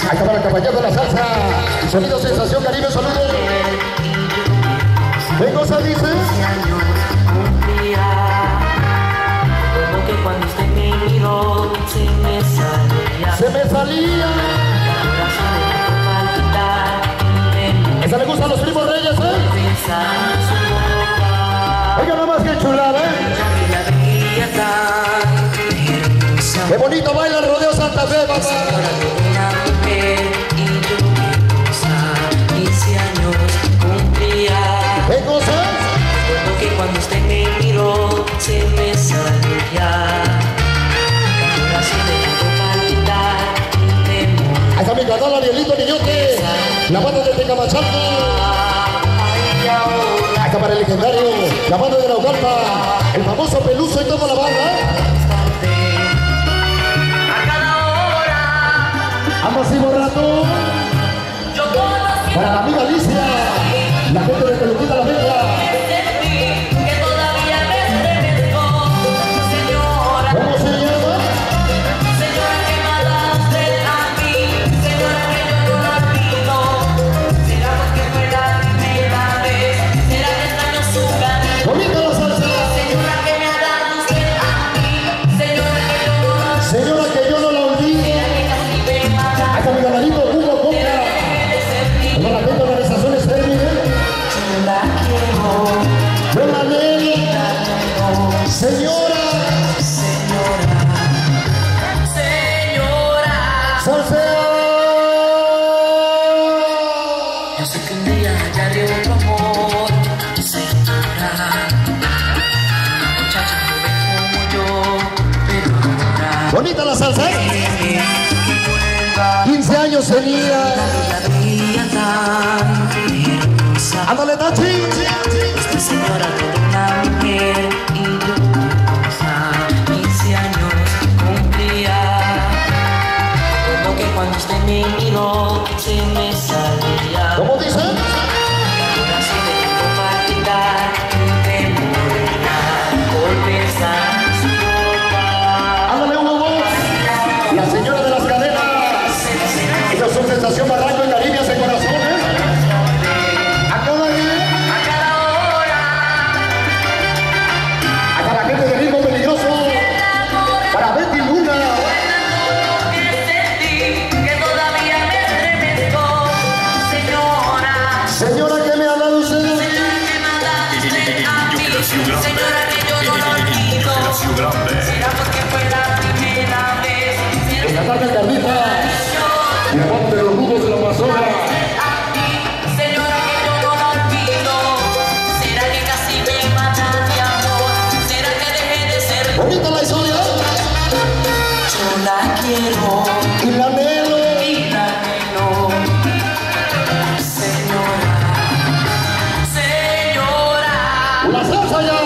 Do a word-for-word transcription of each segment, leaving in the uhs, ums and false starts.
Ahí está para el caballero de la salsa. Sonido Sensación Caribe, saludos. ¿Qué cosa dice? Como que cuando usted me miró se me salía. Se me salía. Esa le gusta a los primos reyes, ¿eh? Oiga nomás que chulada, ¿eh? Qué bonito baila el rodeo Santa Fe, papá. ¿Qué cosas? Porque cuando usted me miró se me salía. Ahí está mi canal Arielito Niñote, la banda de Tecamachalco. Ahí está para el legendario, la banda de Naucalpa, el famoso Peluso y toda la banda. Ambas y borrato. Para la amiga Alicia, la gente de Peluquita La Vega. ¿Cómo se llama? Señora, que me ha dado usted a mí. Señora, que yo no la olvido. ¿Será porque fue la primera vez? ¿Será que extraño su cariño? Bonita la salsa. Señora, que me ha dado usted a mí. Señora, que yo no la olvido. Señora, que yo no la olvido. ¿Será que casi me mata? Ahí está mi canalito Hugo Coca. Con la gente de organizaciones Termine. Yo la quiero. Yo la quiero. Señora. ¡Salseo! Yo sé que un día hallaré otro amor, señora. Muchacha joven como yo, pero ahora Bonita la salsa. quince años tenía. la veía tan hermosa. Ándale, Tachi. Esta señora toda una mujer ilusa. quince años cumplía. Como que cuando usted me miró se me salía. ¿Cómo dice? Ahora sí de compartir de morena, golpes su ropa. Ándale, Hugo Boss. La señora de las cadenas. Ellos son Sensación Barranco y Caribe hace corazones. A cada día. A cada hora. Hasta la gente de Ritmo Peligroso. Para Betty Luna. Señora, que me ha dado usted. Señora, que yo no lo olvido. Será porque fue la primera vez. En la tarde Carlita. Y la banda de los rubos de la Amazonas. Señora, que yo no lo olvido. Será que casi me mata de amor. Será que dejé de ser. Bonita la historia. Yo la quiero. Y la anhelo. Y la anhelo. Señora. Señora. La salsa ya.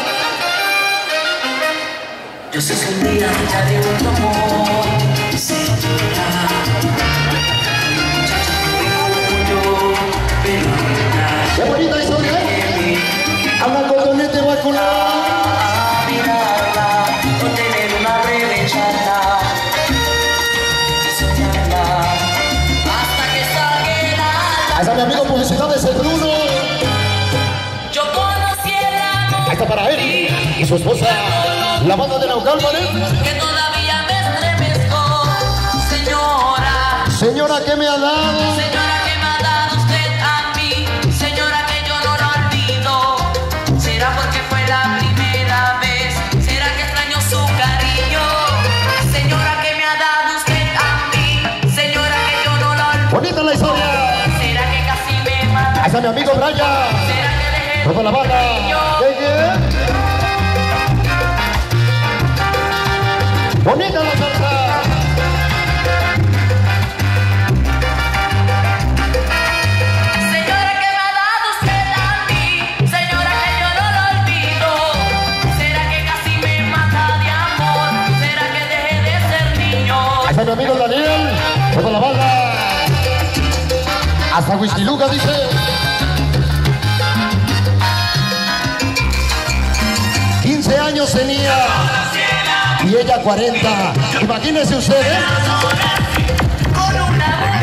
Yo sé que un día hallaré otro amor, señora. Muchacha como yo, pero ahora Qué bonita historia. Anda con donete vacunar. mirarla, o tener una revechada y soñarla hasta que salga el alma. Ahí está mi amigo Publicidades, el Bruno. Yo conocí el amor. Ahí está para él y su esposa, la banda de Naucalpa, ¿eh? Que todavía me estremezco, señora. Señora, que me ha dado. Señora, que me ha dado usted a mí. Señora, que yo no lo olvido. ¿Será porque fue la primera vez? ¿Será que extraño su cariño? Señora, que me ha dado usted a mí. Señora, que yo no lo olvido. Bonita la historia. ¿Será que casi me mata? Ahí está mi amigo Brian. ¿Será que dejé Toda la banda. ¿Qué, qué? Bonita la salsa. Señora, que me ha dado usted a mí. Señora, que yo no lo olvido. ¿Será que casi me mata de amor? ¿Será que dejé de ser niño? Ahí está mi amigo Daniel. Toda la banda. Hasta Whisky Luca dice. quince años tenía y ella cuarenta. Imagínense ustedes. Con una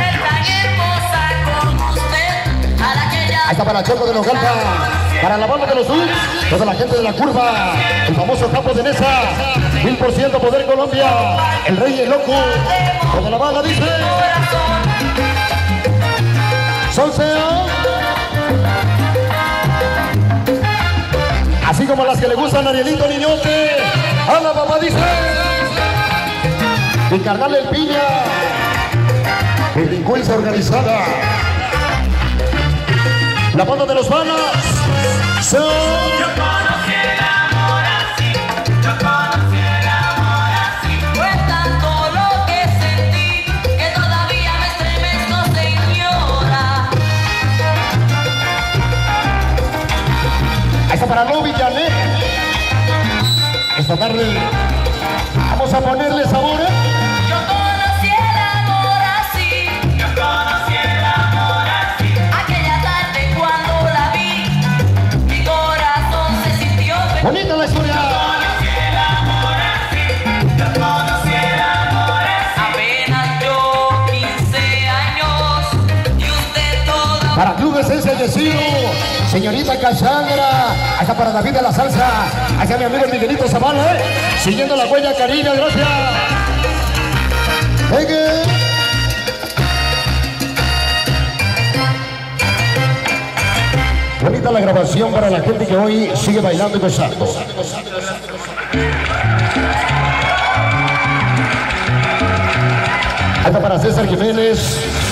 Hasta para Choco de Nogalpa, para la banda de los Dux, toda la gente de la curva, el famoso campo de mesa, mil por ciento Poder Colombia, el Rey el Loco, toda la banda dice, Solseo, así como las que le gustan a Arielito Niñote, a la mamá dice, mi carnal El Piña, delincuencia organizada, la banda de los Vanas, son... Yo conocí el amor así, yo conocí el amor así. Fue tanto lo que sentí, que todavía me estremezco, señora. Ahí está para Lobi Janet. Esta tarde vamos a ponerle sabor, ¿eh? Yo conocí el amor así, yo conocí el amor así. Aquella tarde cuando la vi, mi corazón se sintió feliz. Bonita la historia. Yo conocí el amor así, yo conocí el amor así. Apenas yo quince años y usted toda. Para Club Esencia de Ciro, señorita Cassandra, acá para David de la Salsa, acá mi amigo Miguelito Zavala, ¿eh? Siguiendo la huella, Karina, gracias. Venga. Bonita la grabación para la gente que hoy sigue bailando y gozando. Acá para César Jiménez.